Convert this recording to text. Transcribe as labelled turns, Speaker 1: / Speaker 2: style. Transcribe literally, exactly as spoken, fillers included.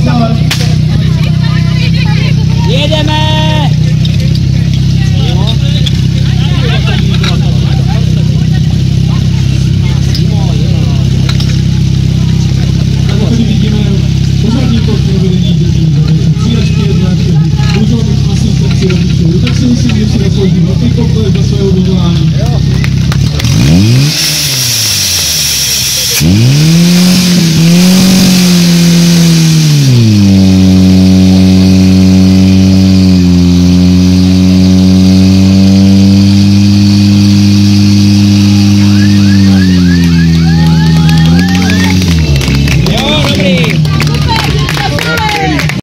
Speaker 1: Jedeme!
Speaker 2: Tady vidíme pořádný tok provedení dětí, střídačky jednáčky, můžou mít asistenci rodičů, tak si myslím, že si zaslouží velký poklad za své odhodlání.